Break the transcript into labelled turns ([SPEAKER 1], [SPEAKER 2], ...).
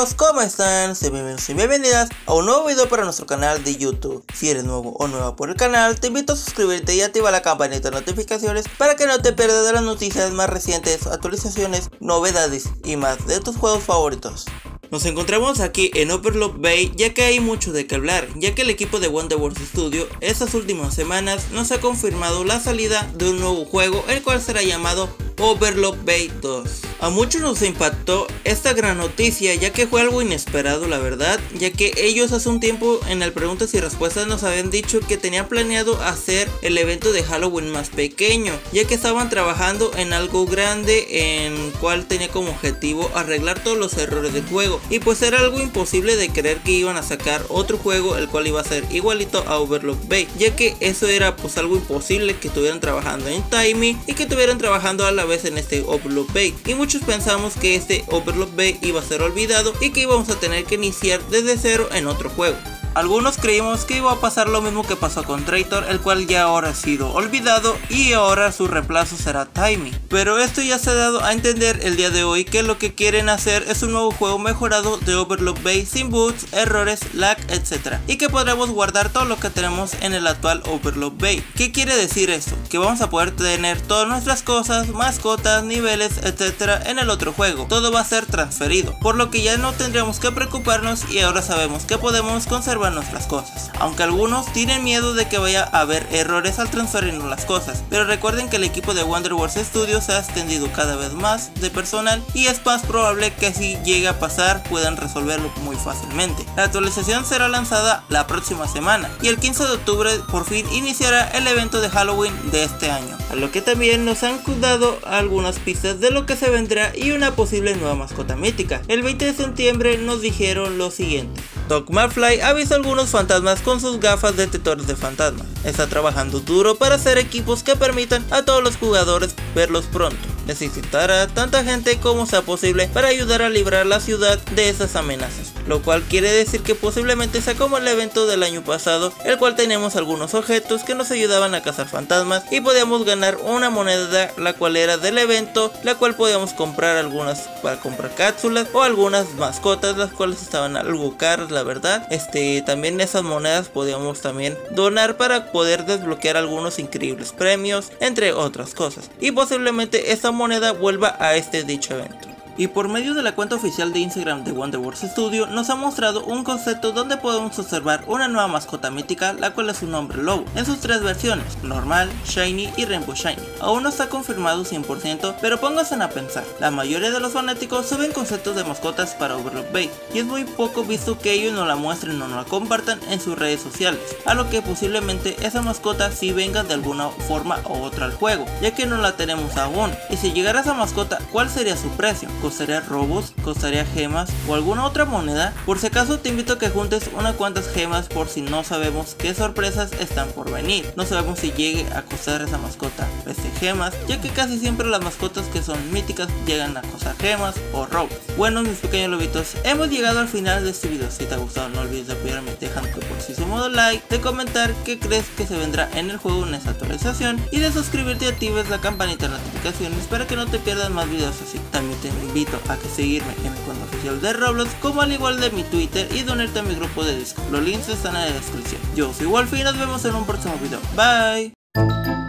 [SPEAKER 1] amigos, ¿cómo están? Sean bienvenidos y bienvenidas a un nuevo video para nuestro canal de YouTube. Si eres nuevo o nueva por el canal, te invito a suscribirte y activar la campanita de notificaciones para que no te pierdas de las noticias más recientes, actualizaciones, novedades y más de tus juegos favoritos. Nos encontramos aquí en Overlook Bay ya que hay mucho de qué hablar, ya que el equipo de Wonderworks Studio estas últimas semanas nos ha confirmado la salida de un nuevo juego, el cual será llamado Overlook Bay 2. A muchos nos impactó esta gran noticia, ya que fue algo inesperado, la verdad, ya que ellos hace un tiempo en el preguntas y respuestas nos habían dicho que tenían planeado hacer el evento de Halloween más pequeño, ya que estaban trabajando en algo grande en cual tenía como objetivo arreglar todos los errores del juego, y pues era algo imposible de creer que iban a sacar otro juego el cual iba a ser igualito a Overlook Bay, ya que eso era pues algo imposible, que estuvieran trabajando en Timmy y que estuvieran trabajando a la vez en este Overlook Bay, y muchos pensamos que este Overlook Bay iba a ser olvidado y que íbamos a tener que iniciar desde cero en otro juego. Algunos creímos que iba a pasar lo mismo que pasó con Traitor, el cual ya ahora ha sido olvidado y ahora su reemplazo será Timmy. Pero esto ya se ha dado a entender el día de hoy que lo que quieren hacer es un nuevo juego mejorado de Overlook Bay sin bugs, errores, lag, etc. Y que podremos guardar todo lo que tenemos en el actual Overlook Bay. ¿Qué quiere decir esto? Que vamos a poder tener todas nuestras cosas, mascotas, niveles, etc. en el otro juego. Todo va a ser transferido, por lo que ya no tendremos que preocuparnos y ahora sabemos que podemos conservar nuestras cosas, aunque algunos tienen miedo de que vaya a haber errores al transferirnos las cosas, pero recuerden que el equipo de Wonderworks Studios se ha extendido cada vez más de personal y es más probable que si llegue a pasar puedan resolverlo muy fácilmente. La actualización será lanzada la próxima semana y el 15 de octubre por fin iniciará el evento de Halloween de este año, a lo que también nos han dado algunas pistas de lo que se vendrá y una posible nueva mascota mítica. El 20 de septiembre nos dijeron lo siguiente: Doc McFly ha visto algunos fantasmas con sus gafas detectores de fantasmas. Está trabajando duro para hacer equipos que permitan a todos los jugadores verlos pronto. Necesitará tanta gente como sea posible para ayudar a librar la ciudad de esas amenazas, lo cual quiere decir que posiblemente sea como el evento del año pasado, el cual tenemos algunos objetos que nos ayudaban a cazar fantasmas y podíamos ganar una moneda, la cual era del evento, la cual podíamos comprar algunas para comprar cápsulas o algunas mascotas, las cuales estaban algo caras, la verdad. También esas monedas podíamos también donar para poder desbloquear algunos increíbles premios, entre otras cosas, y posiblemente esta moneda vuelva a dicho evento. Y por medio de la cuenta oficial de Instagram de Wonderworks Studio nos ha mostrado un concepto donde podemos observar una nueva mascota mítica, la cual es un hombre lobo, en sus tres versiones: normal, shiny y rainbow shiny. Aún no está confirmado 100%, pero pónganse a pensar, la mayoría de los fanáticos suben conceptos de mascotas para Overlook Bay, y es muy poco visto que ellos nos la muestren o nos la compartan en sus redes sociales, a lo que posiblemente esa mascota sí venga de alguna forma u otra al juego, ya que no la tenemos aún. Y si llegara esa mascota, ¿cuál sería su precio? ¿Costaría robos? ¿Costaría gemas? ¿O alguna otra moneda? Por si acaso te invito a que juntes unas cuantas gemas, por si no sabemos qué sorpresas están por venir. No sabemos si llegue a costar esa mascota gemas, ya que casi siempre las mascotas que son míticas llegan a costar gemas o robos. Bueno, mis pequeños lobitos, hemos llegado al final de este video. Si te ha gustado, no olvides de apoyarme dejando tu por modo like, de comentar qué crees que se vendrá en el juego en esta actualización y de suscribirte y actives la campanita de notificaciones para que no te pierdas más videos así. También te invito a que seguirme en mi cuenta oficial de Roblox, como al igual de mi Twitter, y de unirte a mi grupo de Discord. Los links están en la descripción. Yo soy Wolf y nos vemos en un próximo video. Bye.